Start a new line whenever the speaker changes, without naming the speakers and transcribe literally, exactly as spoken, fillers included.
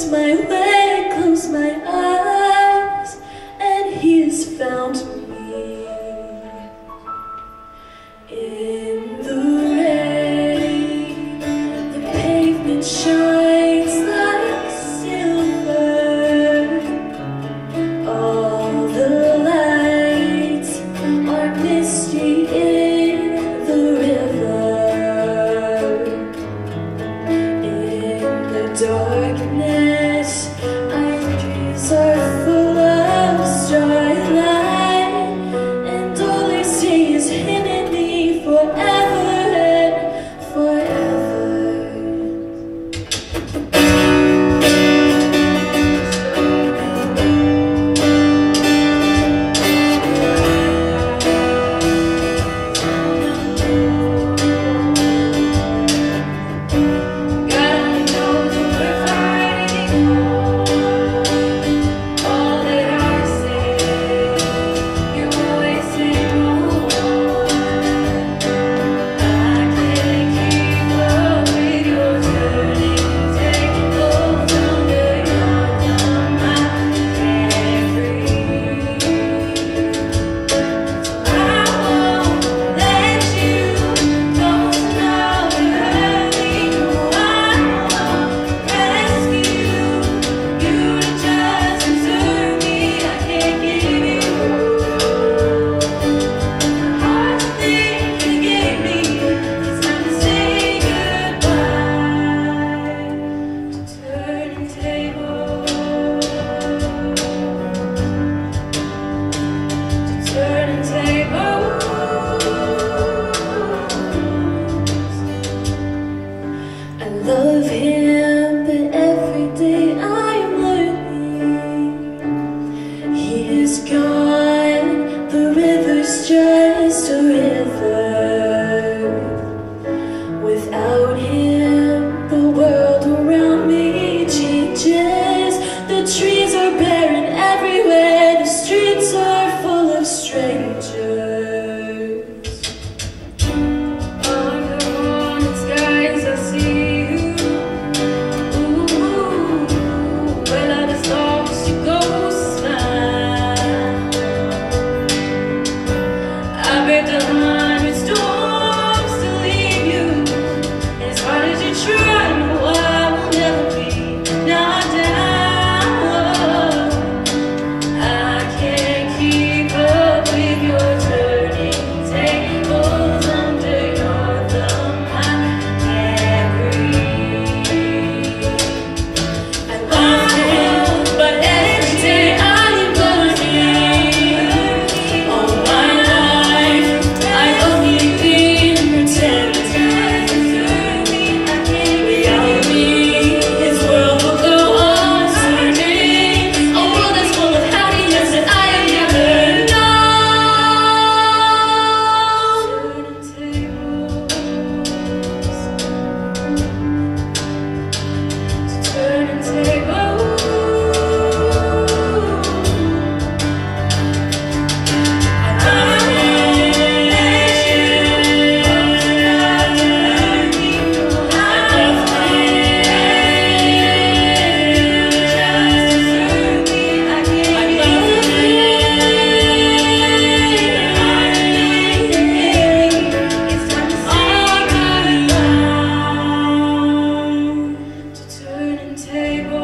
lose my way, close my eyes, and he has found me. In the rain, the pavement shines like silver. All the lights are misty in the river. In the darkness, our dreams are full of starlight, and all I see is him and me forever and forever. I love him, but every day I'm learning he is gone, the river's just a river. Without him, the world around me changes. The trees are barren everywhere, the streets are full of strangers. Table.